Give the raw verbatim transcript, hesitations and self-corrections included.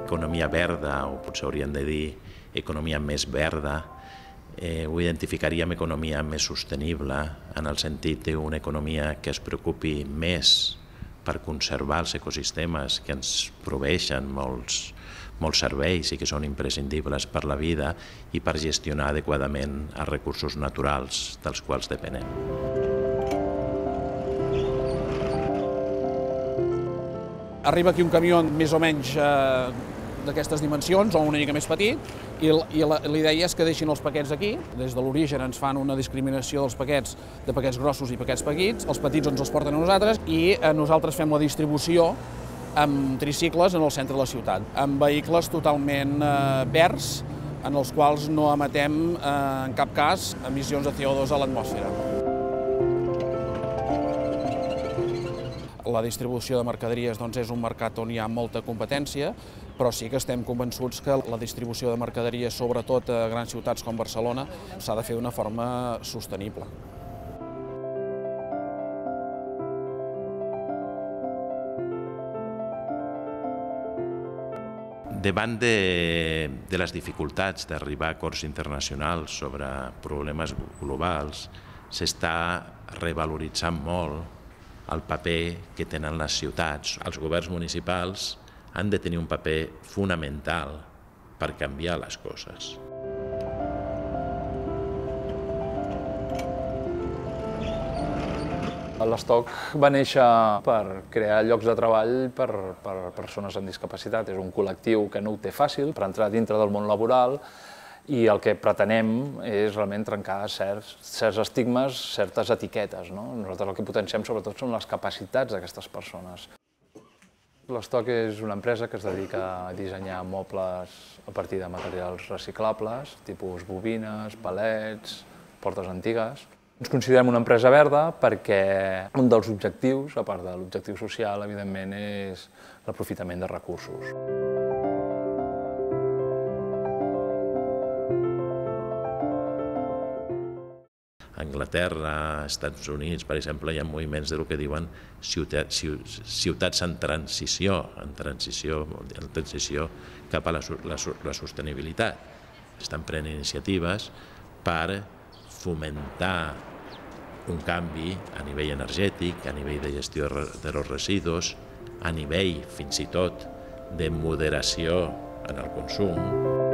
economia verda, o potser hauríem de dir economia més verda, eh, ho identificaríem economia més sostenible, en el sentit d'una economia que es preocupi més per conservar els ecosistemes que ens proveeixen molts, molts serveis i que són imprescindibles per la vida i per gestionar adequadament els recursos naturals dels quals depenem. Arriba aquí un camió més o menys eh, d'aquestes dimensions, o una mica més petit, i, i la, la idea és que deixin els paquets aquí. Des de l'origen ens fan una discriminació dels paquets, de paquets grossos i paquets petits, els petits ens els porten a nosaltres i eh, nosaltres fem la distribució amb tricicles en el centre de la ciutat, amb vehicles totalment eh, verds, en els quals no emetem eh, en cap cas emissions de C O dos a l'atmosfera. La distribució de mercaderies doncs, és un mercat on hi ha molta competència, però sí que estem convençuts que la distribució de mercaderies, sobretot a grans ciutats com Barcelona, s'ha de fer d'una forma sostenible. Davant de, de les dificultats d'arribar a acords internacionals sobre problemes globals, s'està revaloritzant molt el paper que tenen les ciutats. Els governs municipals han de tenir un paper fonamental per canviar les coses. L'Stock va néixer per crear llocs de treball per, per persones amb discapacitat. És un col·lectiu que no ho té fàcil per entrar dintre del món laboral i el que pretenem és realment trencar certs, certs estigmes, certes etiquetes. No? Nosaltres el que potenciem sobretot són les capacitats d'aquestes persones. L'Stock és una empresa que es dedica a dissenyar mobles a partir de materials reciclables, tipus bobines, palets, portes antigues. Ens considerem una empresa verda perquè un dels objectius, a part de l'objectiu social, evidentment, és l'aprofitament de recursos. A Anglaterra, als Estats Units, per exemple, hi ha moviments del que diuen ciutats, ciutats en transició, en transició, en transició cap a la, la, la sostenibilitat. Estan prenent iniciatives per fomentar un canvi a nivell energètic, a nivell de gestió dels residus, a nivell fins i tot de moderació en el consum.